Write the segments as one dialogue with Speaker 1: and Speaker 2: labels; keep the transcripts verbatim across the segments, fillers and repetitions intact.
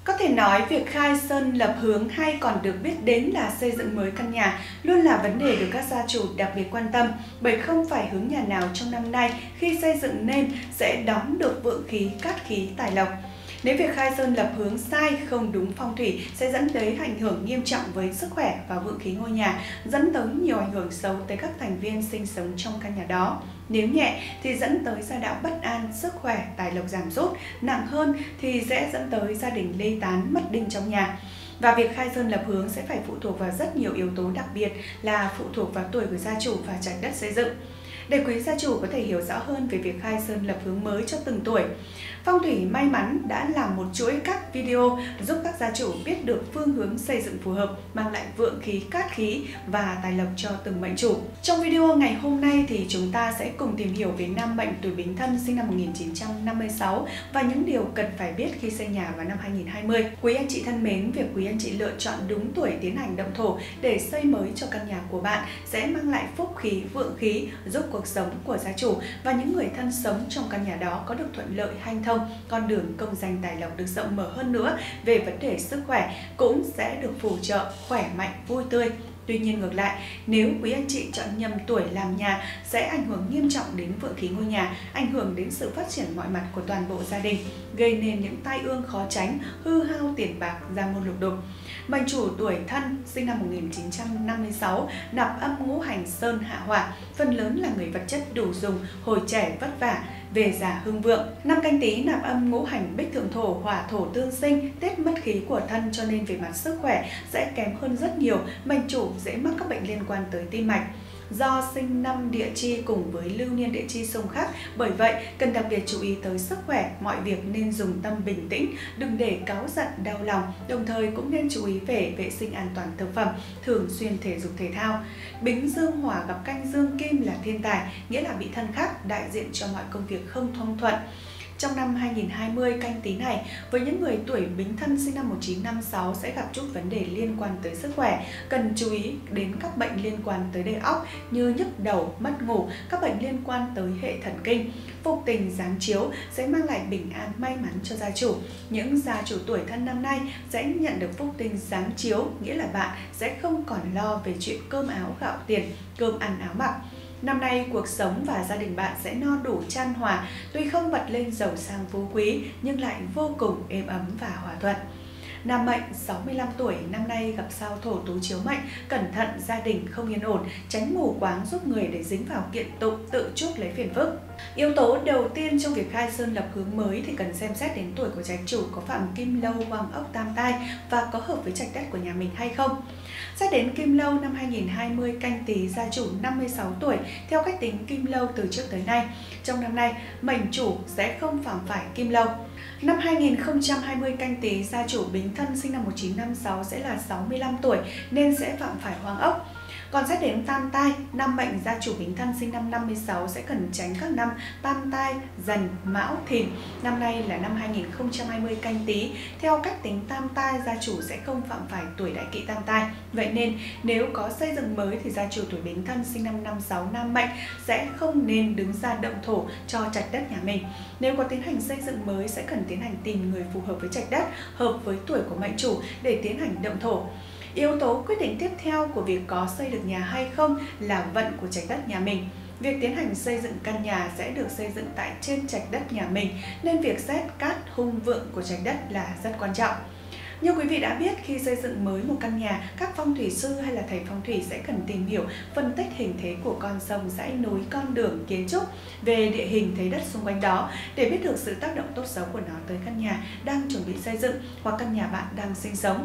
Speaker 1: Có thể nói việc khai sơn lập hướng hay còn được biết đến là xây dựng mới căn nhà luôn là vấn đề được các gia chủ đặc biệt quan tâm, bởi không phải hướng nhà nào trong năm nay khi xây dựng nên sẽ đón được vượng khí, cát khí, tài lộc. Nếu việc khai sơn lập hướng sai, không đúng phong thủy sẽ dẫn tới ảnh hưởng nghiêm trọng với sức khỏe và vượng khí ngôi nhà, dẫn tới nhiều ảnh hưởng xấu tới các thành viên sinh sống trong căn nhà đó. Nếu nhẹ thì dẫn tới gia đạo bất an, sức khỏe, tài lộc giảm sút, nặng hơn thì sẽ dẫn tới gia đình ly tán, mất đinh trong nhà. Và việc khai sơn lập hướng sẽ phải phụ thuộc vào rất nhiều yếu tố, đặc biệt là phụ thuộc vào tuổi của gia chủ và trạch đất xây dựng. Để quý gia chủ có thể hiểu rõ hơn về việc khai sơn lập hướng mới cho từng tuổi, Phong thủy may mắn đã làm một chuỗi các video giúp các gia chủ biết được phương hướng xây dựng phù hợp, mang lại vượng khí, cát khí và tài lộc cho từng mệnh chủ. Trong video ngày hôm nay thì chúng ta sẽ cùng tìm hiểu về năm mệnh tuổi Bính Thân sinh năm một nghìn chín trăm năm mươi sáu và những điều cần phải biết khi xây nhà vào năm hai nghìn không trăm hai mươi. Quý anh chị thân mến, việc quý anh chị lựa chọn đúng tuổi tiến hành động thổ để xây mới cho căn nhà của bạn sẽ mang lại phúc khí, vượng khí, giúp cuộc sống của gia chủ và những người thân sống trong căn nhà đó có được thuận lợi, hanh thông, con đường công danh tài lộc được rộng mở hơn nữa. Về vấn đề sức khỏe cũng sẽ được phù trợ, khỏe mạnh, vui tươi. Tuy nhiên ngược lại, nếu quý anh chị chọn nhầm tuổi làm nhà sẽ ảnh hưởng nghiêm trọng đến vượng khí ngôi nhà, ảnh hưởng đến sự phát triển mọi mặt của toàn bộ gia đình, gây nên những tai ương khó tránh, hư hao tiền bạc, gia môn lục đục. Mệnh chủ tuổi Thân sinh năm một nghìn chín trăm năm mươi sáu, nạp âm ngũ hành sơn hạ hỏa, phần lớn là người vật chất đủ dùng, hồi trẻ vất vả, về già hưng vượng. Năm Canh Tý nạp âm ngũ hành bích thượng thổ, hỏa thổ tương sinh, tết mất khí của thân, cho nên về mặt sức khỏe sẽ kém hơn rất nhiều. Mệnh chủ dễ mắc các bệnh liên quan tới tim mạch. Do sinh năm địa chi cùng với lưu niên địa chi xung khắc, bởi vậy cần đặc biệt chú ý tới sức khỏe, mọi việc nên dùng tâm bình tĩnh, đừng để cáu giận đau lòng, đồng thời cũng nên chú ý về vệ sinh an toàn thực phẩm, thường xuyên thể dục thể thao. Bính dương hỏa gặp canh dương kim là thiên tài, nghĩa là bị thân khắc, đại diện cho mọi công việc không thông thuận. Trong năm hai nghìn không trăm hai mươi Canh Tý này, với những người tuổi Bính Thân sinh năm một nghìn chín trăm năm mươi sáu sẽ gặp chút vấn đề liên quan tới sức khỏe, cần chú ý đến các bệnh liên quan tới đời óc như nhức đầu, mất ngủ, các bệnh liên quan tới hệ thần kinh. Phục tình giáng chiếu sẽ mang lại bình an, may mắn cho gia chủ. Những gia chủ tuổi Thân năm nay sẽ nhận được phúc tinh giáng chiếu, nghĩa là bạn sẽ không còn lo về chuyện cơm áo gạo tiền, cơm ăn áo mặc. Năm nay, cuộc sống và gia đình bạn sẽ no đủ chan hòa, tuy không bật lên giàu sang phú quý nhưng lại vô cùng êm ấm và hòa thuận. Nam mệnh sáu mươi lăm tuổi năm nay gặp sao thổ tú chiếu mệnh, cẩn thận gia đình không yên ổn, tránh mù quáng giúp người để dính vào kiện tụng, tự chuốc lấy phiền phức. Yếu tố đầu tiên trong việc khai sơn lập hướng mới thì cần xem xét đến tuổi của trạch chủ có phạm kim lâu, hoàng ốc, tam tai và có hợp với trạch đất của nhà mình hay không. Xét đến kim lâu năm hai nghìn không trăm hai mươi Canh Tý gia chủ năm mươi sáu tuổi, theo cách tính kim lâu từ trước tới nay. Trong năm nay, mệnh chủ sẽ không phạm phải kim lâu. Năm hai nghìn không trăm hai mươi Canh Tý gia chủ Bính Thân sinh năm một nghìn chín trăm năm mươi sáu sẽ là sáu mươi lăm tuổi nên sẽ phạm phải hoàng ốc. Còn xét đến tam tai, năm mệnh gia chủ Bính Thân sinh năm năm mươi sáu sẽ cần tránh các năm tam tai, dần, mão, thìn. Năm nay là năm hai nghìn không trăm hai mươi Canh Tý, theo cách tính tam tai gia chủ sẽ không phạm phải tuổi đại kỵ tam tai. Vậy nên nếu có xây dựng mới thì gia chủ tuổi Bính Thân sinh năm năm mươi sáu nam mệnh sẽ không nên đứng ra động thổ cho trạch đất nhà mình. Nếu có tiến hành xây dựng mới sẽ cần tiến hành tìm người phù hợp với trạch đất, hợp với tuổi của mệnh chủ để tiến hành động thổ. Yếu tố quyết định tiếp theo của việc có xây được nhà hay không là vận của trạch đất nhà mình. Việc tiến hành xây dựng căn nhà sẽ được xây dựng tại trên trạch đất nhà mình nên việc xét cát hung vượng của trạch đất là rất quan trọng. Như quý vị đã biết, khi xây dựng mới một căn nhà, các phong thủy sư hay là thầy phong thủy sẽ cần tìm hiểu, phân tích hình thế của con sông, dãy núi, con đường, kiến trúc về địa hình thế đất xung quanh đó để biết được sự tác động tốt xấu của nó tới căn nhà đang chuẩn bị xây dựng hoặc căn nhà bạn đang sinh sống.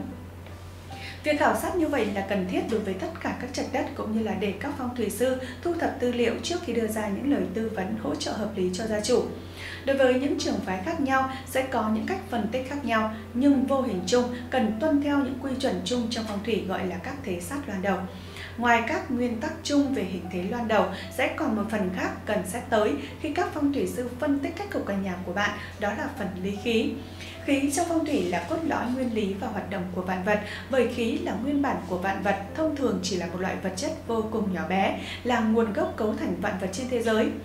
Speaker 1: Việc khảo sát như vậy là cần thiết đối với tất cả các trạch đất cũng như là để các phong thủy sư thu thập tư liệu trước khi đưa ra những lời tư vấn hỗ trợ hợp lý cho gia chủ. Đối với những trường phái khác nhau sẽ có những cách phân tích khác nhau, nhưng vô hình chung cần tuân theo những quy chuẩn chung trong phong thủy gọi là các thế sát loan đầu. Ngoài các nguyên tắc chung về hình thế loan đầu, sẽ còn một phần khác cần xét tới khi các phong thủy sư phân tích cách cục căn nhà của bạn, đó là phần lý khí. Khí trong phong thủy là cốt lõi nguyên lý và hoạt động của vạn vật, bởi khí là nguyên bản của vạn vật, thông thường chỉ là một loại vật chất vô cùng nhỏ bé, là nguồn gốc cấu thành vạn vật trên thế giới.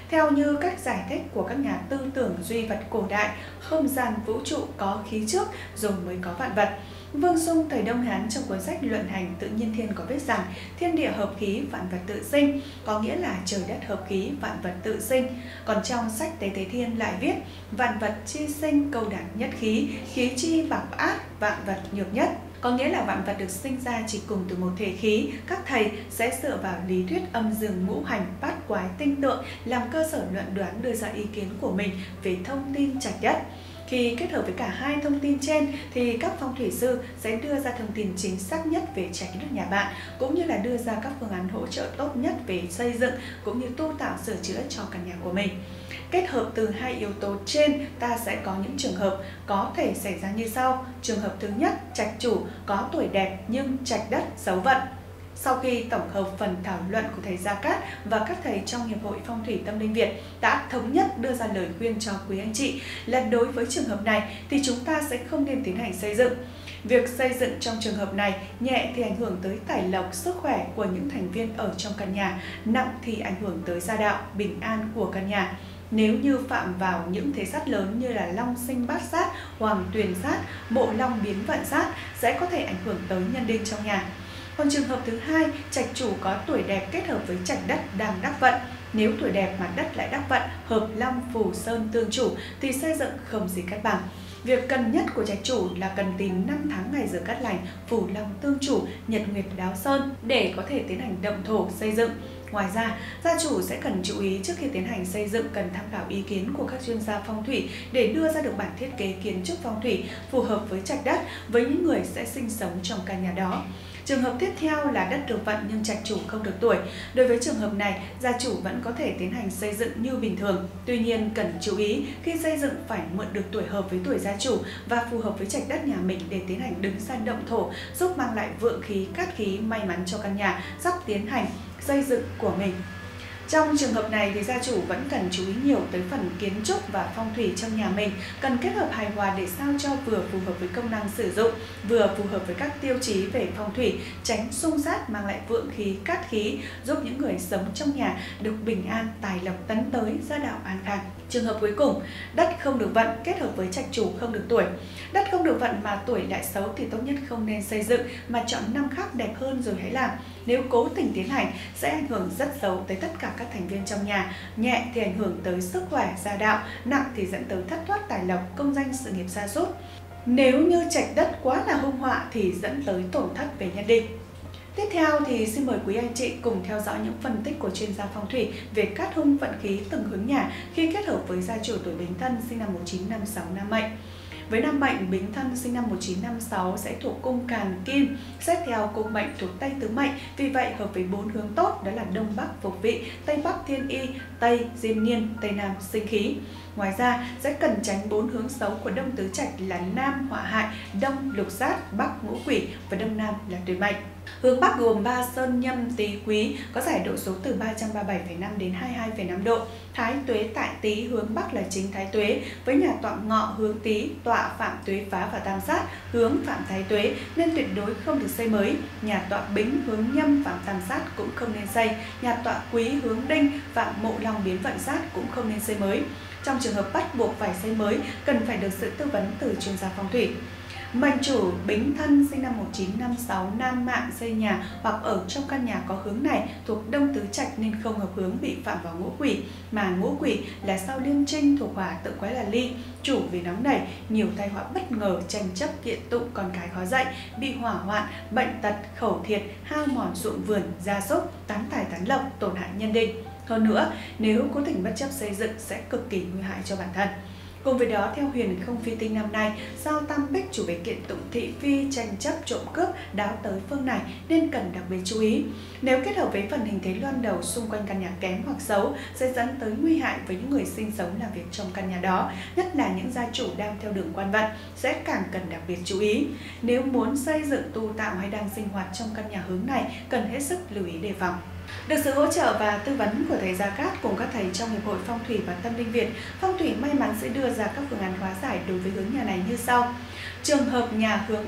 Speaker 1: Theo như cách giải thích của các nhà tư tưởng duy vật cổ đại, không gian vũ trụ có khí trước rồi mới có vạn vật. Vương Sung thời Đông Hán trong cuốn sách Luận Hành Tự Nhiên Thiên có viết rằng thiên địa hợp khí, vạn vật tự sinh, có nghĩa là trời đất hợp khí, vạn vật tự sinh. Còn trong sách Tế Tế Thiên lại viết vạn vật chi sinh câu đạt nhất khí, khí chi bạc át, vạn vật nhược nhất. Có nghĩa là vạn vật được sinh ra chỉ cùng từ một thể khí. Các thầy sẽ dựa vào lý thuyết âm dương ngũ hành bát quái tinh tượng làm cơ sở luận đoán đưa ra ý kiến của mình về thông tin trạch đất. Khi kết hợp với cả hai thông tin trên thì các phong thủy sư sẽ đưa ra thông tin chính xác nhất về trạch đất nhà bạn, cũng như là đưa ra các phương án hỗ trợ tốt nhất về xây dựng cũng như tu tạo sửa chữa cho căn nhà của mình. Kết hợp từ hai yếu tố trên, ta sẽ có những trường hợp có thể xảy ra như sau. Trường hợp thứ nhất, trạch chủ có tuổi đẹp nhưng trạch đất xấu vận. Sau khi tổng hợp phần thảo luận của thầy Gia Cát và các thầy trong Hiệp hội Phong thủy Tâm linh Việt đã thống nhất đưa ra lời khuyên cho quý anh chị là đối với trường hợp này thì chúng ta sẽ không nên tiến hành xây dựng. Việc xây dựng trong trường hợp này nhẹ thì ảnh hưởng tới tài lộc, sức khỏe của những thành viên ở trong căn nhà, nặng thì ảnh hưởng tới gia đạo, bình an của căn nhà. Nếu như phạm vào những thế sát lớn như là long sinh bát sát, hoàng tuyền sát, mộ long biến vận sát sẽ có thể ảnh hưởng tới nhân đinh trong nhà. Còn trường hợp thứ hai, trạch chủ có tuổi đẹp kết hợp với trạch đất đang đắc vận. Nếu tuổi đẹp mà đất lại đắc vận, hợp long phù sơn tương chủ thì xây dựng không gì cắt bằng. Việc cần nhất của trạch chủ là cần tìm năm tháng ngày giờ cát lành, phù long tương chủ, nhật nguyệt đáo sơn để có thể tiến hành động thổ xây dựng. Ngoài ra, gia chủ sẽ cần chú ý trước khi tiến hành xây dựng cần tham khảo ý kiến của các chuyên gia phong thủy để đưa ra được bản thiết kế kiến trúc phong thủy phù hợp với trạch đất với những người sẽ sinh sống trong căn nhà đó. Trường hợp tiếp theo là đất được vận nhưng trạch chủ không được tuổi. Đối với trường hợp này, gia chủ vẫn có thể tiến hành xây dựng như bình thường. Tuy nhiên, cần chú ý khi xây dựng phải mượn được tuổi hợp với tuổi gia chủ và phù hợp với trạch đất nhà mình để tiến hành đứng san động thổ, giúp mang lại vượng khí, cát khí, may mắn cho căn nhà sắp tiến hành xây dựng của mình. Trong trường hợp này thì gia chủ vẫn cần chú ý nhiều tới phần kiến trúc và phong thủy trong nhà mình, cần kết hợp hài hòa để sao cho vừa phù hợp với công năng sử dụng, vừa phù hợp với các tiêu chí về phong thủy, tránh xung sát mang lại vượng khí, cát khí, giúp những người sống trong nhà được bình an, tài lộc tấn tới, gia đạo an khang. Trường hợp cuối cùng, đất không được vận kết hợp với trạch chủ không được tuổi. Đất không được vận mà tuổi lại xấu thì tốt nhất không nên xây dựng mà chọn năm khác đẹp hơn rồi hãy làm. Nếu cố tình tiến hành sẽ ảnh hưởng rất xấu tới tất cả các thành viên trong nhà, nhẹ thì ảnh hưởng tới sức khỏe, gia đạo, nặng thì dẫn tới thất thoát tài lộc, công danh sự nghiệp sa sút. Nếu như trạch đất quá là hung họa thì dẫn tới tổn thất về nhân đinh. Tiếp theo thì xin mời quý anh chị cùng theo dõi những phân tích của chuyên gia phong thủy về cát hung vận khí từng hướng nhà khi kết hợp với gia chủ tuổi Bính Thân sinh năm một nghìn chín trăm năm mươi sáu nam mệnh. Với nam mệnh Bính Thân sinh năm một nghìn chín trăm năm mươi sáu sẽ thuộc cung Càn Kim, xét theo cung mệnh thuộc Tây Tứ Mệnh, vì vậy hợp với bốn hướng tốt đó là Đông Bắc Phục Vị, Tây Bắc Thiên Y, Tây Diên Niên, Tây Nam Sinh Khí. Ngoài ra sẽ cần tránh bốn hướng xấu của Đông Tứ Trạch là Nam Họa Hại, Đông Lục Sát, Bắc Ngũ Quỷ và Đông Nam là Tuyệt Mệnh. Hướng Bắc gồm ba Sơn Nhâm Tý Quý có giải độ số từ ba trăm ba mươi bảy phẩy năm đến hai mươi hai phẩy năm độ. Thái Tuế tại Tý hướng Bắc là chính Thái Tuế, với nhà tọa Ngọ hướng Tý, tọa Phạm Tuế Phá và Tam Sát hướng Phạm Thái Tuế nên tuyệt đối không được xây mới. Nhà tọa Bính hướng Nhâm Phạm Tam Sát cũng không nên xây. Nhà tọa Quý hướng Đinh Phạm Mộ Long Biến Vận Sát cũng không nên xây mới. Trong trường hợp bắt buộc phải xây mới, cần phải được sự tư vấn từ chuyên gia phong thủy. Mệnh chủ Bính Thân sinh năm một nghìn chín trăm năm mươi sáu nam mạng xây nhà hoặc ở trong căn nhà có hướng này thuộc Đông Tứ Trạch nên không hợp hướng, bị phạm vào ngũ quỷ, mà ngũ quỷ là sao Liêm Trinh thuộc hỏa tự quái là Ly, chủ về nóng nảy, nhiều tai họa bất ngờ, tranh chấp kiện tụng, con cái khó dạy, bị hỏa hoạn, bệnh tật, khẩu thiệt, hao mòn ruộng vườn, gia súc, tán tài tán lộc, tổn hại nhân đinh. Hơn nữa, nếu cố tình bất chấp xây dựng sẽ cực kỳ nguy hại cho bản thân. Cùng với đó, theo huyền không phi tinh năm nay, sao Tam Bích chủ về kiện tụng thị phi, tranh chấp, trộm cướp, đáo tới phương này nên cần đặc biệt chú ý. Nếu kết hợp với phần hình thế loan đầu xung quanh căn nhà kém hoặc xấu sẽ dẫn tới nguy hại với những người sinh sống làm việc trong căn nhà đó, nhất là những gia chủ đang theo đường quan vận sẽ càng cần đặc biệt chú ý. Nếu muốn xây dựng, tu tạo hay đang sinh hoạt trong căn nhà hướng này, cần hết sức lưu ý đề phòng. Được sự hỗ trợ và tư vấn của thầy Gia Cát cùng các thầy trong Hiệp hội Phong thủy và Tâm linh Việt, Phong thủy may mắn sẽ đưa ra các phương án hóa giải đối với hướng nhà này như sau. Trường hợp nhà hướng Bắc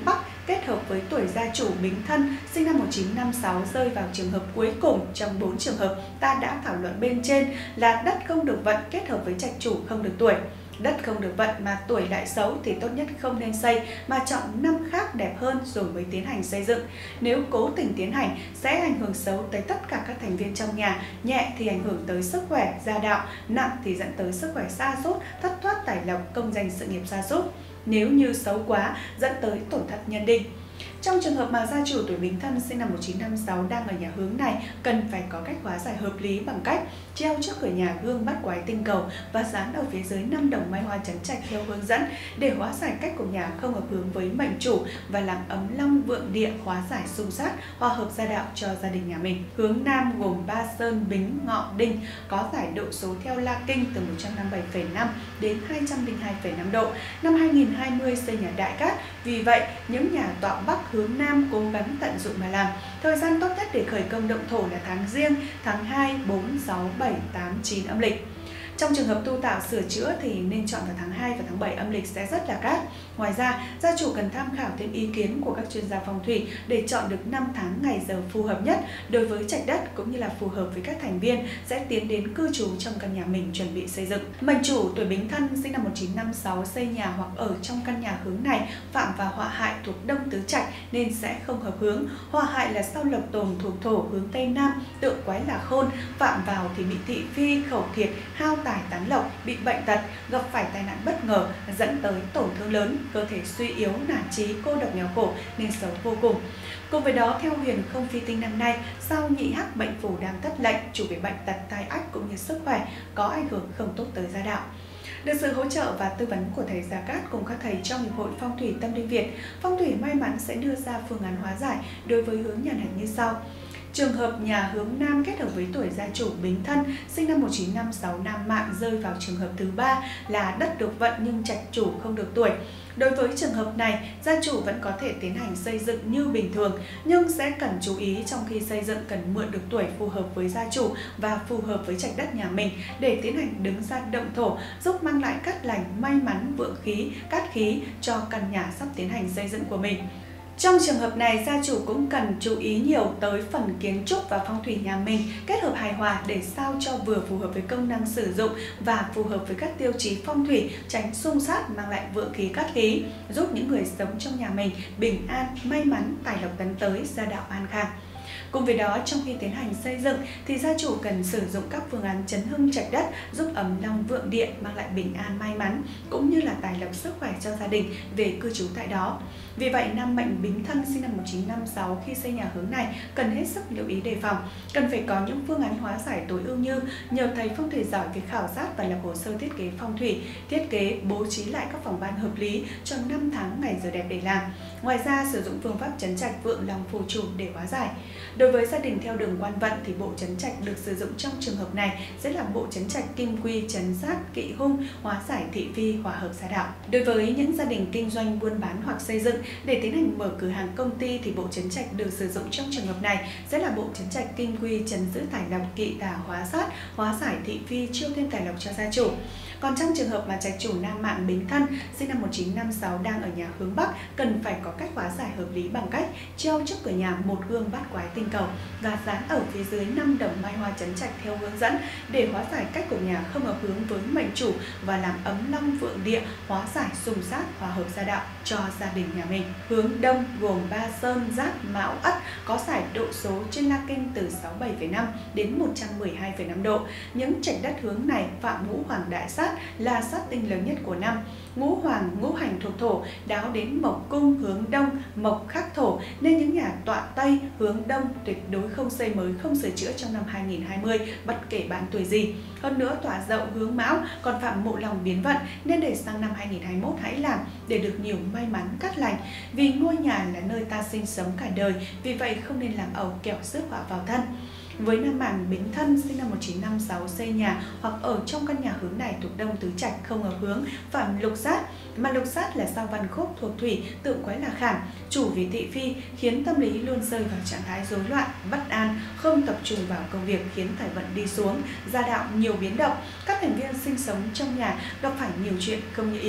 Speaker 1: kết hợp với tuổi gia chủ Bính Thân sinh năm một nghìn chín trăm năm mươi sáu rơi vào trường hợp cuối cùng trong bốn trường hợp ta đã thảo luận bên trên là đất không được vận kết hợp với trạch chủ không được tuổi. Đất không được vận mà tuổi lại xấu thì tốt nhất không nên xây mà chọn năm khác đẹp hơn rồi mới tiến hành xây dựng. Nếu cố tình tiến hành sẽ ảnh hưởng xấu tới tất cả các thành viên trong nhà, nhẹ thì ảnh hưởng tới sức khỏe, gia đạo, nặng thì dẫn tới sức khỏe sa sút, thất thoát tài lộc, công danh sự nghiệp sa sút. Nếu như xấu quá dẫn tới tổn thất nhân đinh. Trong trường hợp mà gia chủ tuổi Bính Thân sinh năm một nghìn chín trăm năm mươi sáu đang ở nhà hướng này, cần phải có cách hóa giải hợp lý bằng cách treo trước cửa nhà gương bát quái tinh cầu và dán ở phía dưới năm đồng mai hoa chấn trạch theo hướng dẫn để hóa giải cách của nhà không hợp hướng với mệnh chủ và làm ấm long vượng địa, hóa giải xung sát, hòa hợp gia đạo cho gia đình nhà mình. Hướng Nam gồm Ba Sơn, Bính, Ngọ, Đinh, có giải độ số theo La Kinh từ một trăm năm mươi bảy phẩy năm đến hai trăm lẻ hai phẩy năm độ. Năm hai nghìn không trăm hai mươi xây nhà Đại Cát, vì vậy những nhà tọa Bắc hướng Nam cố gắng tận dụng mà làm. Thời gian tốt nhất để khởi công động thổ là tháng Giêng, tháng hai, bốn, sáu, bảy, tám, chín âm lịch. Trong trường hợp tu tạo sửa chữa thì nên chọn vào tháng hai và tháng bảy âm lịch sẽ rất là cát. Ngoài ra, gia chủ cần tham khảo thêm ý kiến của các chuyên gia phong thủy để chọn được năm tháng ngày giờ phù hợp nhất đối với trạch đất cũng như là phù hợp với các thành viên sẽ tiến đến cư trú trong căn nhà mình chuẩn bị xây dựng. Mệnh chủ tuổi Bính Thân sinh năm một nghìn chín trăm năm mươi sáu xây nhà hoặc ở trong căn nhà hướng này phạm vào họa hại thuộc Đông Tứ Trạch nên sẽ không hợp hướng. Họa hại là sau lộc tồn thuộc thổ hướng Tây Nam, tượng quái là khôn, phạm vào thì bị thị phi, khẩu thiệt, hao tài tán lộc, bị bệnh tật, gặp phải tai nạn bất ngờ dẫn tới tổn thương lớn, cơ thể suy yếu, nản chí, cô độc nghèo khổ nên xấu vô cùng. Cùng với đó, theo huyền không phi tinh năm nay, sau nhị hắc bệnh phù đang thất lệnh, chủ về bệnh tật, tai ách cũng như sức khỏe có ảnh hưởng không tốt tới gia đạo. Được sự hỗ trợ và tư vấn của thầy Gia Cát cùng các thầy trong Hiệp hội Phong thủy Tâm Linh Việt, Phong thủy may mắn sẽ đưa ra phương án hóa giải đối với hướng nhà này như sau. Trường hợp nhà hướng Nam kết hợp với tuổi gia chủ Bính Thân sinh năm một nghìn chín trăm năm mươi sáu nam mạng rơi vào trường hợp thứ ba là đất được vận nhưng trạch chủ không được tuổi. Đối với trường hợp này, gia chủ vẫn có thể tiến hành xây dựng như bình thường, nhưng sẽ cần chú ý trong khi xây dựng cần mượn được tuổi phù hợp với gia chủ và phù hợp với trạch đất nhà mình để tiến hành đứng ra động thổ, giúp mang lại cát lành, may mắn, vượng khí, cát khí cho căn nhà sắp tiến hành xây dựng của mình. Trong trường hợp này, gia chủ cũng cần chú ý nhiều tới phần kiến trúc và phong thủy nhà mình, kết hợp hài hòa để sao cho vừa phù hợp với công năng sử dụng và phù hợp với các tiêu chí phong thủy, tránh xung sát, mang lại vượng khí cát khí, giúp những người sống trong nhà mình bình an, may mắn, tài lộc tấn tới, gia đạo an khang. Cùng với đó, trong khi tiến hành xây dựng thì gia chủ cần sử dụng các phương án chấn hưng trạch đất giúp ấm long vượng địa, mang lại bình an may mắn cũng như là tài lộc sức khỏe cho gia đình về cư trú tại đó. Vì vậy, nam mệnh Bính Thân sinh năm một nghìn chín trăm năm mươi sáu khi xây nhà hướng này cần hết sức lưu ý đề phòng, cần phải có những phương án hóa giải tối ưu như nhờ thầy phong thủy giỏi về khảo sát và lập hồ sơ thiết kế phong thủy, thiết kế bố trí lại các phòng ban hợp lý cho năm tháng ngày giờ đẹp để làm. Ngoài ra, sử dụng phương pháp trấn trạch vượng long phù chủ để hóa giải. Đối với gia đình theo đường quan vận thì bộ trấn trạch được sử dụng trong trường hợp này sẽ là bộ trấn trạch kim quy, trấn sát, kỵ hung, hóa giải thị phi, hòa hợp gia đạo. Đối với những gia đình kinh doanh buôn bán hoặc xây dựng để tiến hành mở cửa hàng công ty thì bộ trấn trạch được sử dụng trong trường hợp này sẽ là bộ trấn trạch kim quy, trấn giữ tài lộc, kỵ tà, hóa sát, hóa giải thị phi, chiêu thêm tài lộc cho gia chủ. Còn trong trường hợp mà trạch chủ nam mạng Bính Thân sinh năm một nghìn chín trăm năm mươi sáu đang ở nhà hướng Bắc, cần phải có cách hóa giải hợp lý bằng cách treo trước cửa nhà một gương bát quái tinh cầu và dán ở phía dưới năm đồng mai hoa trấn trạch theo hướng dẫn để hóa giải cách của nhà không hợp hướng với mệnh chủ và làm ấm long vượng địa, hóa giải xung sát, hòa hợp gia đạo cho gia đình nhà mình. Hướng Đông gồm Ba Sơn, Giáp, Mão, Ất, có giải độ số trên La Kinh từ sáu mươi bảy phẩy năm đến một trăm mười hai phẩy năm độ. Những trạch đất hướng này phạm ngũ hoàng đại sát là sát tinh lớn nhất của năm. Ngũ hoàng, ngũ hành thuộc thổ, đáo đến mộc cung hướng đông, mộc khắc thổ nên những nhà tọa Tây hướng đông tuyệt đối không xây mới, không sửa chữa trong năm hai nghìn không trăm hai mươi bất kể bạn tuổi gì. Hơn nữa, tọa Dậu hướng Mão còn phạm mộ lòng biến vận nên để sang năm hai nghìn không trăm hai mươi mốt hãy làm để được nhiều may mắn cát lành, vì ngôi nhà là nơi ta sinh sống cả đời, vì vậy không nên làm ẩu kẻo rước họa vào thân. Với nam mạng Bính Thân sinh năm một nghìn chín trăm năm mươi sáu xây nhà hoặc ở trong căn nhà hướng này thuộc Đông Tứ Trạch không hợp hướng, phạm lục sát, mà lục sát là sao văn khúc thuộc thủy, tượng quái là khảm, chủ vì thị phi, khiến tâm lý luôn rơi vào trạng thái rối loạn, bất an, không tập trung vào công việc, khiến tài vận đi xuống, gia đạo nhiều biến động, các thành viên sinh sống trong nhà gặp phải nhiều chuyện không như ý.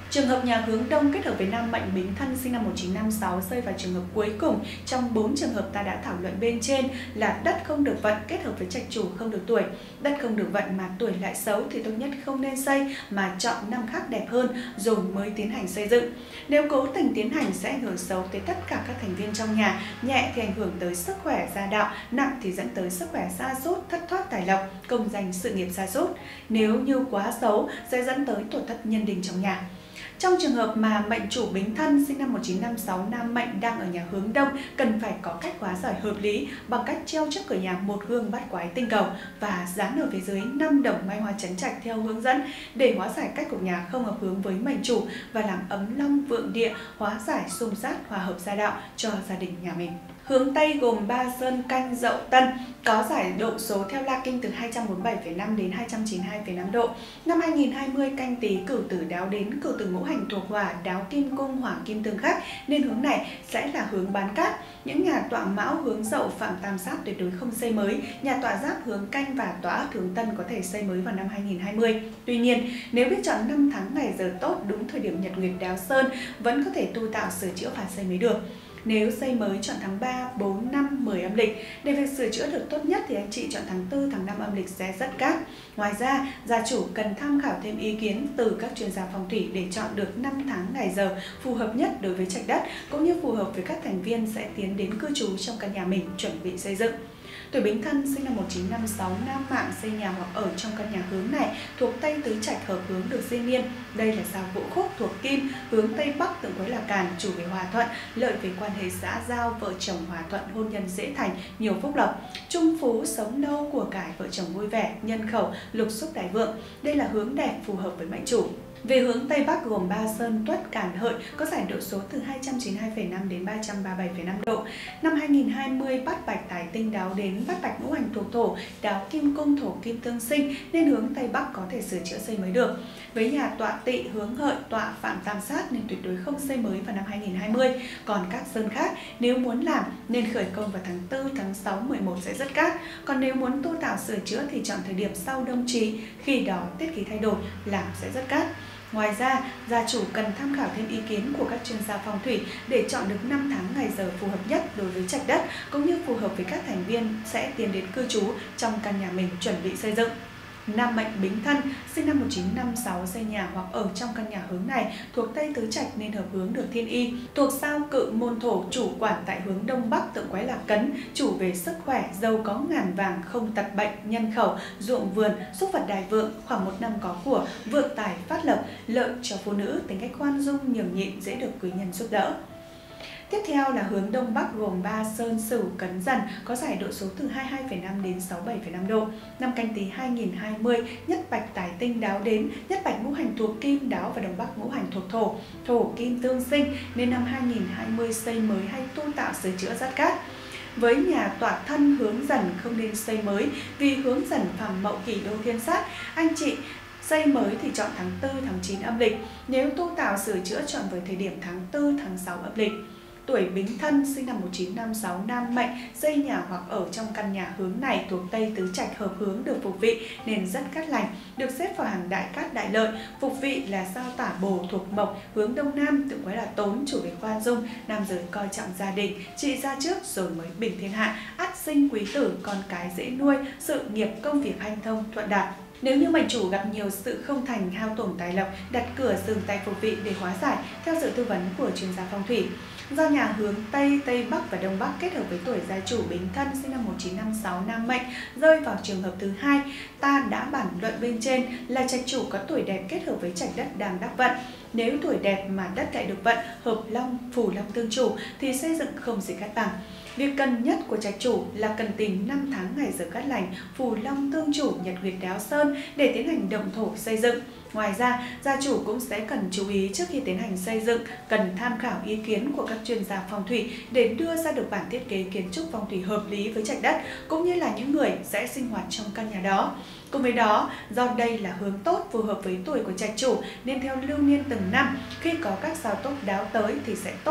Speaker 1: Trường hợp nhà hướng đông kết hợp với nam mệnh Bính Thân sinh năm một nghìn chín trăm năm mươi sáu rơi vào trường hợp cuối cùng trong bốn trường hợp ta đã thảo luận bên trên là đất không được vận kết hợp với trạch chủ không được tuổi. Đất không được vận mà tuổi lại xấu thì tốt nhất không nên xây mà chọn năm khác đẹp hơn rồi mới tiến hành xây dựng. Nếu cố tình tiến hành sẽ ảnh hưởng xấu tới tất cả các thành viên trong nhà, nhẹ thì ảnh hưởng tới sức khỏe gia đạo, nặng thì dẫn tới sức khỏe sa sút, thất thoát tài lộc, công danh sự nghiệp sa sút. Nếu như quá xấu sẽ dẫn tới tổn thất nhân đình trong nhà. Trong trường hợp mà mệnh chủ Bính Thân sinh năm một nghìn chín trăm năm mươi sáu nam mệnh đang ở nhà hướng đông, cần phải có cách hóa giải hợp lý bằng cách treo trước cửa nhà một gương bát quái tinh cầu và dán ở phía dưới năm đồng may hoa chấn trạch theo hướng dẫn để hóa giải cách của nhà không hợp hướng với mệnh chủ và làm ấm long vượng địa, hóa giải xung sát hòa hợp gia đạo cho gia đình nhà mình. Hướng Tây gồm ba sơn Canh Dậu Tân, có giải độ số theo La Kinh từ hai trăm bốn mươi bảy phẩy năm đến hai trăm chín mươi hai phẩy năm độ. Năm hai nghìn không trăm hai mươi Canh Tý Cửu Tử đáo đến, cửu tử ngũ hành thuộc hỏa, đáo kim cung hỏa kim tương khắc nên hướng này sẽ là hướng bán cát. Những nhà tọa Mão hướng Dậu phạm tam sát tuyệt đối không xây mới. Nhà tọa Giáp hướng Canh và tọa Ất hướng Tân có thể xây mới vào năm hai nghìn không trăm hai mươi. Tuy nhiên, nếu biết chọn năm tháng ngày giờ tốt đúng thời điểm nhật nguyệt đáo sơn vẫn có thể tu tạo sửa chữa và xây mới được. Nếu xây mới chọn tháng ba, bốn, năm, mười âm lịch. Để việc sửa chữa được tốt nhất thì anh chị chọn tháng tư, tháng năm âm lịch sẽ rất cát. Ngoài ra, gia chủ cần tham khảo thêm ý kiến từ các chuyên gia phong thủy để chọn được năm tháng ngày giờ phù hợp nhất đối với trạch đất cũng như phù hợp với các thành viên sẽ tiến đến cư trú trong căn nhà mình chuẩn bị xây dựng. Tuổi Bính Thân sinh năm một nghìn chín trăm năm mươi sáu nam mạng xây nhà hoặc ở trong căn nhà hướng này thuộc Tây Tứ Trạch hợp hướng được diên niên. Đây là sao Vũ Khúc thuộc Kim, hướng Tây Bắc tượng quấy là Càn, chủ về hòa thuận, lợi về quan hệ xã giao, vợ chồng hòa thuận, hôn nhân dễ thành, nhiều phúc lộc, trung phú, sống lâu, của cải, vợ chồng vui vẻ, nhân khẩu, lục xúc đại vượng. Đây là hướng đẹp phù hợp với mệnh chủ. Về hướng Tây Bắc gồm ba sơn Tuất, Càn, Hợi, có giải độ số từ hai trăm chín mươi hai phẩy năm đến ba trăm ba mươi bảy phẩy năm độ. Năm hai nghìn không trăm hai mươi Bát Bạch tài tinh đáo đến, Bát Bạch ngũ hành thuộc thổ, đáo kim cung thổ kim tương sinh nên hướng Tây Bắc có thể sửa chữa xây mới được. Với nhà tọa Tỵ hướng Hợi, tọa phạm tam sát nên tuyệt đối không xây mới vào năm hai nghìn không trăm hai mươi. Còn các sơn khác nếu muốn làm nên khởi công vào tháng tư, tháng sáu, mười một sẽ rất cát. Còn nếu muốn tu tạo sửa chữa thì chọn thời điểm sau đông chí, khi đó tiết khí thay đổi làm sẽ rất cát. Ngoài ra, gia chủ cần tham khảo thêm ý kiến của các chuyên gia phong thủy để chọn được năm tháng ngày giờ phù hợp nhất đối với trạch đất cũng như phù hợp với các thành viên sẽ tiến đến cư trú trong căn nhà mình chuẩn bị xây dựng. Nam mệnh Bính Thân sinh năm một nghìn chín trăm năm mươi sáu xây nhà hoặc ở trong căn nhà hướng này thuộc Tây Tứ Trạch nên hợp hướng được thiên y, thuộc sao Cự môn thổ, chủ quản tại hướng Đông Bắc tượng quái là Cấn, chủ về sức khỏe, giàu có ngàn vàng, không tật bệnh, nhân khẩu, ruộng vườn, xúc vật đài vượng, khoảng một năm có của, vượng tài phát lộc, lợi cho phụ nữ, tính cách khoan dung, nhường nhịn, dễ được quý nhân giúp đỡ. Tiếp theo là hướng Đông Bắc gồm ba sơn Sửu, Cấn, Dần, có giải độ số từ hai mươi hai phẩy năm đến sáu mươi bảy phẩy năm độ. Năm Canh Tý hai nghìn không trăm hai mươi, Nhất Bạch tài tinh đáo đến, Nhất Bạch ngũ hành thuộc Kim, đáo và Đông Bắc ngũ hành thuộc thổ, thổ kim tương sinh nên năm hai nghìn không trăm hai mươi xây mới hay tu tạo sửa chữa rất cát. Với nhà tọa Thân hướng Dần không nên xây mới vì hướng Dần phàm Mậu Kỷ đô thiên sát. Anh chị xây mới thì chọn tháng tư, tháng chín âm lịch. Nếu tu tạo sửa chữa chọn với thời điểm tháng tư, tháng sáu âm lịch. Tuổi Bính Thân sinh năm một nghìn chín trăm năm mươi sáu nam mệnh xây nhà hoặc ở trong căn nhà hướng này thuộc Tây Tứ Trạch hợp hướng được phục vị nên rất cát lành, được xếp vào hàng đại cát đại lợi. Phục vị là sao Tả Bồ thuộc Mộc, hướng Đông Nam tượng quái là Tốn, chủ về khoan dung, nam giới coi trọng gia đình, trị gia trước rồi mới bình thiên hạ, ắt sinh quý tử, con cái dễ nuôi, sự nghiệp công việc hanh thông thuận đạt. Nếu như mệnh chủ gặp nhiều sự không thành, hao tổn tài lộc, đặt cửa dừng tay phục vị để hóa giải theo sự tư vấn của chuyên gia phong thủy. Do nhà hướng Tây, Tây Bắc và Đông Bắc kết hợp với tuổi gia chủ Bính Thân sinh năm một nghìn chín trăm năm mươi sáu nam mệnh rơi vào trường hợp thứ hai, ta đã bản luận bên trên là trạch chủ có tuổi đẹp kết hợp với trạch đất đang đắc vận. Nếu tuổi đẹp mà đất lại được vận, hợp long, phù long tương chủ thì xây dựng không gì cát bằng. Việc cần nhất của trạch chủ là cần tìm năm tháng ngày giờ cát lành, phù long tương chủ, nhật nguyệt đáo sơn để tiến hành động thổ xây dựng. Ngoài ra, gia chủ cũng sẽ cần chú ý trước khi tiến hành xây dựng, cần tham khảo ý kiến của các chuyên gia phong thủy để đưa ra được bản thiết kế kiến trúc phong thủy hợp lý với trạch đất cũng như là những người sẽ sinh hoạt trong căn nhà đó. Cùng với đó, do đây là hướng tốt phù hợp với tuổi của trạch chủ nên theo lưu niên từng năm, khi có các sao tốt đáo tới thì sẽ tốt cát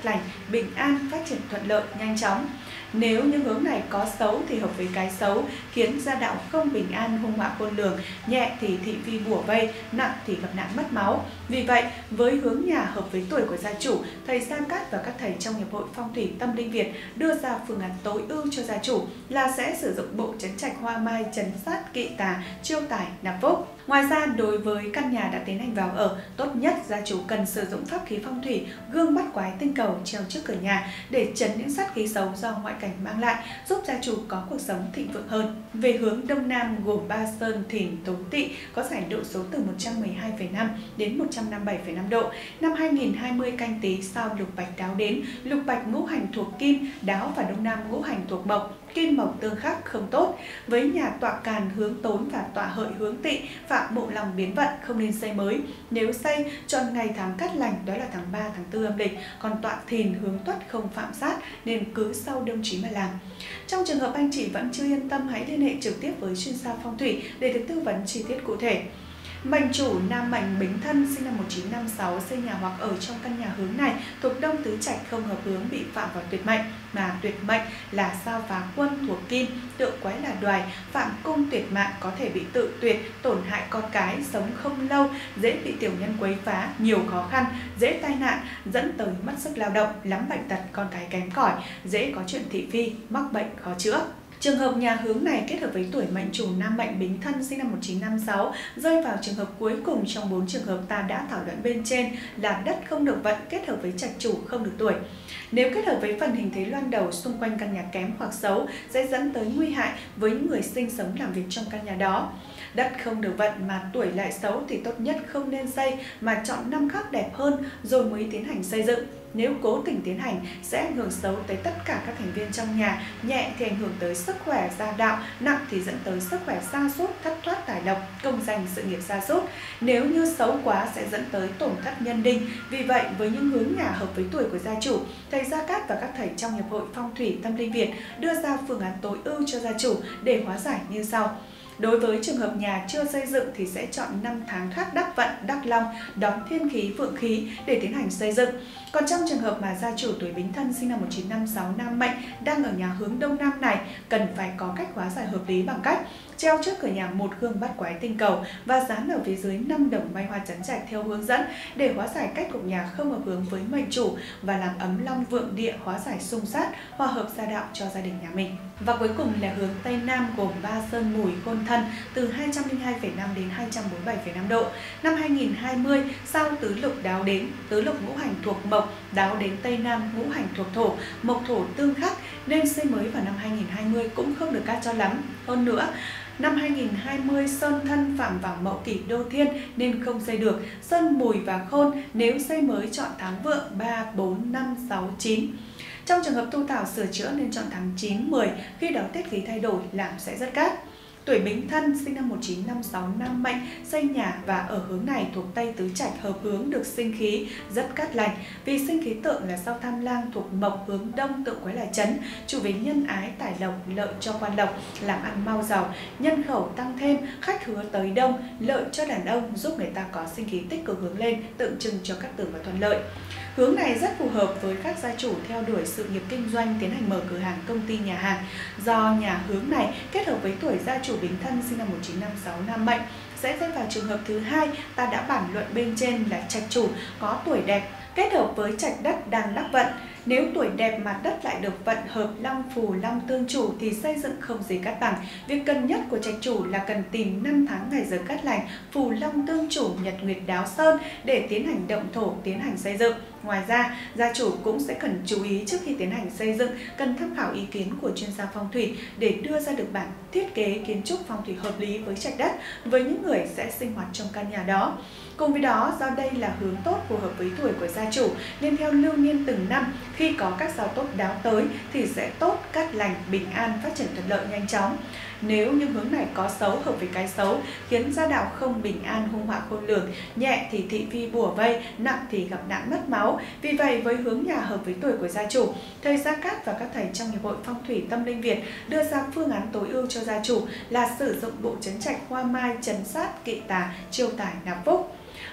Speaker 1: cát lành, bình an, phát triển thuận lợi, nhanh chóng. Nếu những hướng này có xấu thì hợp với cái xấu, khiến gia đạo không bình an, hung họa khôn lường, nhẹ thì thị phi bủa vây, nặng thì gặp nạn mất máu. Vì vậy, với hướng nhà hợp với tuổi của gia chủ, thầy Gia Cát và các thầy trong Hiệp hội Phong thủy Tâm Linh Việt đưa ra phương án tối ưu cho gia chủ là sẽ sử dụng bộ trấn trạch hoa mai trấn sát kỵ tà, chiêu tài, nạp phúc. Ngoài ra, đối với căn nhà đã tiến hành vào ở, tốt nhất gia chủ cần sử dụng pháp khí phong thủy, gương bắt quái tinh cầu treo trước cửa nhà để trấn những sát khí xấu do ngoại cảnh mang lại, giúp gia chủ có cuộc sống thịnh vượng hơn. Về hướng đông nam gồm Ba Sơn, Thìn, Tốn Tỵ có giải độ số từ một trăm mười hai phẩy năm đến một trăm năm mươi bảy phẩy năm độ. Năm hai nghìn không trăm hai mươi Canh Tý sao lục bạch đáo đến, lục bạch ngũ hành thuộc kim, đáo và đông nam ngũ hành thuộc mộc, kim mộc tương khắc không tốt. Với nhà tọa càn hướng Tốn và tọa hợi hướng Tỵ, phạm bộ lòng biến vận, không nên xây mới. Nếu xây, chọn ngày tháng cát lành, đó là tháng ba, tháng tư âm lịch, còn tọa Thìn hướng Tuất không phạm sát nên cứ sau đông chí mà làm. Trong trường hợp anh chị vẫn chưa yên tâm, hãy liên hệ trực tiếp với chuyên gia phong thủy để được tư vấn chi tiết cụ thể. Mệnh chủ nam mệnh Bính Thân sinh năm một nghìn chín trăm năm mươi sáu xây nhà hoặc ở trong căn nhà hướng này thuộc đông tứ trạch không hợp hướng, bị phạm vào tuyệt mệnh, mà tuyệt mệnh là sao phá quân thuộc kim, tượng quái là đoài, phạm cung tuyệt mạng, có thể bị tự tuyệt, tổn hại con cái, sống không lâu, dễ bị tiểu nhân quấy phá, nhiều khó khăn, dễ tai nạn, dẫn tới mất sức lao động, lắm bệnh tật, con cái kém cỏi, dễ có chuyện thị phi, mắc bệnh khó chữa. Trường hợp nhà hướng này kết hợp với tuổi mệnh chủ nam mệnh Bính Thân sinh năm một nghìn chín trăm năm mươi sáu rơi vào trường hợp cuối cùng trong bốn trường hợp ta đã thảo luận bên trên là đất không được vận kết hợp với trạch chủ không được tuổi. Nếu kết hợp với phần hình thế loan đầu xung quanh căn nhà kém hoặc xấu sẽ dẫn tới nguy hại với những người sinh sống làm việc trong căn nhà đó. Đất không được vận mà tuổi lại xấu thì tốt nhất không nên xây mà chọn năm khác đẹp hơn rồi mới tiến hành xây dựng. Nếu cố tình tiến hành sẽ ảnh hưởng xấu tới tất cả các thành viên trong nhà, nhẹ thì ảnh hưởng tới sức khỏe gia đạo, nặng thì dẫn tới sức khỏe sa sút, thất thoát tài lộc, công danh sự nghiệp sa sút. Nếu như xấu quá sẽ dẫn tới tổn thất nhân đinh. Vì vậy, với những hướng nhà hợp với tuổi của gia chủ, thầy Gia Cát và các thầy trong Hiệp hội Phong thủy Tâm Linh Việt đưa ra phương án tối ưu cho gia chủ để hóa giải như sau. Đối với trường hợp nhà chưa xây dựng thì sẽ chọn năm tháng khác đắc vận, đắc long, đón thiên khí, vượng khí để tiến hành xây dựng. Còn trong trường hợp mà gia chủ tuổi Bính Thân sinh năm một nghìn chín trăm năm mươi sáu nam mệnh đang ở nhà hướng đông nam này, cần phải có cách hóa giải hợp lý bằng cách treo trước cửa nhà một gương bắt quái tinh cầu và dán ở phía dưới năm đồng may hoa trấn trạch theo hướng dẫn để hóa giải cách cục nhà không hợp hướng với mệnh chủ và làm ấm long vượng địa, hóa giải xung sát, hòa hợp gia đạo cho gia đình nhà mình. Và cuối cùng là hướng Tây Nam gồm Ba Sơn, Mùi, Côn Thân từ hai trăm lẻ hai phẩy năm đến hai trăm bốn mươi bảy phẩy năm độ. Năm hai nghìn không trăm hai mươi sao tứ lục đáo đến, tứ lục ngũ hành thuộc mộc, đáo đến Tây Nam ngũ hành thuộc thổ, mộc thổ tương khắc nên xây mới vào năm hai nghìn không trăm hai mươi cũng không được cát cho lắm. Hơn nữa, năm hai nghìn không trăm hai mươi Sơn Thân phạm vào Mậu Kỷ Đô Thiên nên không xây được. Sơn Mùi và Khôn nếu xây mới chọn tháng vượng ba, bốn, năm, sáu, chín. Trong trường hợp tu tảo sửa chữa nên chọn tháng chín, mười, khi đó tiết khí thay đổi làm sẽ rất cát. Tuổi Bính Thân sinh năm một nghìn chín trăm năm mươi sáu nam mệnh xây nhà và ở hướng này thuộc Tây tứ trạch hợp hướng được sinh khí rất cát lành. Vì sinh khí tượng là sao Tham Lang thuộc mộc hướng đông, tượng quái là chấn, chủ về nhân ái, tài lộc, lợi cho quan lộc, làm ăn mau giàu, nhân khẩu tăng thêm, khách hứa tới đông, lợi cho đàn ông, giúp người ta có sinh khí tích cực hướng lên, tượng trưng cho cát tường và thuận lợi. Hướng này rất phù hợp với các gia chủ theo đuổi sự nghiệp kinh doanh, tiến hành mở cửa hàng, công ty, nhà hàng. Do nhà hướng này kết hợp với tuổi gia chủ Bính Thân sinh năm một nghìn chín trăm năm mươi sáu nam mệnh sẽ rơi vào trường hợp thứ hai ta đã bàn luận bên trên là trạch chủ có tuổi đẹp kết hợp với trạch đất đang đắc vận. Nếu tuổi đẹp mà đất lại được vận hợp long phù long tương chủ thì xây dựng không gì cát bằng. Việc cần nhất của trạch chủ là cần tìm năm tháng ngày giờ cát lành, phù long tương chủ, nhật nguyệt đáo sơn để tiến hành động thổ, tiến hành xây dựng. Ngoài ra, gia chủ cũng sẽ cần chú ý trước khi tiến hành xây dựng, cần tham khảo ý kiến của chuyên gia phong thủy để đưa ra được bản thiết kế kiến trúc phong thủy hợp lý với trạch đất, với những người sẽ sinh hoạt trong căn nhà đó. Cùng với đó, do đây là hướng tốt phù hợp với tuổi của gia chủ nên theo lưu niên từng năm, khi có các sao tốt đáo tới thì sẽ tốt, cát lành, bình an, phát triển thuận lợi nhanh chóng. Nếu những hướng này có xấu hợp với cái xấu, khiến gia đạo không bình an, hung họa khôn lường, nhẹ thì thị phi bủa vây, nặng thì gặp nạn mất máu. Vì vậy, với hướng nhà hợp với tuổi của gia chủ, thầy Gia Cát và các thầy trong Hiệp hội Phong thủy Tâm Linh Việt đưa ra phương án tối ưu cho gia chủ là sử dụng bộ trấn trạch hoa mai trấn sát kỵ tà, chiêu tài nạp phúc.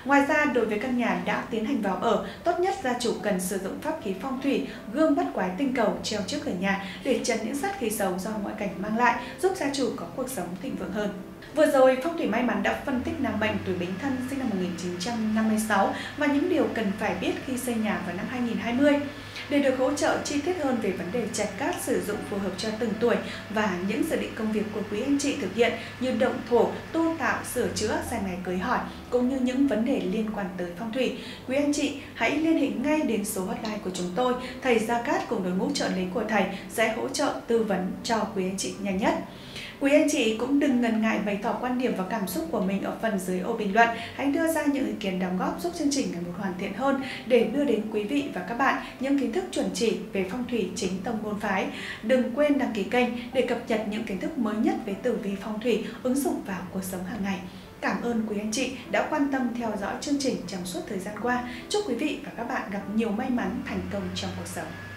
Speaker 1: Ngoài ra, đối với căn nhà đã tiến hành vào ở, tốt nhất gia chủ cần sử dụng pháp khí phong thủy, gương bắt quái tinh cầu treo trước cửa nhà để trấn những sát khí xấu do ngoại cảnh mang lại, giúp gia chủ có cuộc sống thịnh vượng hơn. Vừa rồi, Phong thủy may mắn đã phân tích nam mệnh tuổi Bính Thân sinh năm một nghìn chín trăm năm mươi sáu và những điều cần phải biết khi xây nhà vào năm hai nghìn không trăm hai mươi. Để được hỗ trợ chi tiết hơn về vấn đề trạch cát sử dụng phù hợp cho từng tuổi và những dự định công việc của quý anh chị thực hiện như động thổ, tu tạo, sửa chữa, sai ngày cưới hỏi cũng như những vấn đề liên quan tới phong thủy, quý anh chị hãy liên hệ ngay đến số hotline của chúng tôi. Thầy Gia Cát cùng đội ngũ trợ lý của thầy sẽ hỗ trợ tư vấn cho quý anh chị nhanh nhất. Quý anh chị cũng đừng ngần ngại bày tỏ quan điểm và cảm xúc của mình ở phần dưới ô bình luận. Hãy đưa ra những ý kiến đóng góp giúp chương trình ngày một hoàn thiện hơn để đưa đến quý vị và các bạn những kiến thức chuẩn chỉ về phong thủy chính tông môn phái. Đừng quên đăng ký kênh để cập nhật những kiến thức mới nhất về tử vi phong thủy ứng dụng vào cuộc sống hàng ngày. Cảm ơn quý anh chị đã quan tâm theo dõi chương trình trong suốt thời gian qua. Chúc quý vị và các bạn gặp nhiều may mắn, thành công trong cuộc sống.